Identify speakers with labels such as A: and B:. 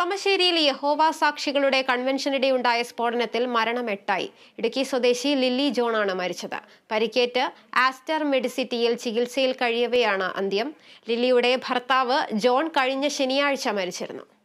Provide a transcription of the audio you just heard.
A: കളമശ്ശേരിയിൽ യഹോവ സാക്ഷികളുടെ കൺവെൻഷനിടെയുണ്ടായ സ്ഫോടനത്തിൽ മരണം 8. ഇടുക്കി സ്വദേശി ലില്ലി ജോണാണ് മരിച്ചത്. പരിക്കേറ്റ് ആസ്റ്റർ മെഡിസിറ്റിയിൽ ചികിത്സയിൽ കഴിയവെയാണ് അന്ത്യം. ലില്ലിയുടെ ഭർത്താവ് ജോൺ കഴിഞ്ഞ ശനിയാഴ്ച മരിച്ചിരുന്നു.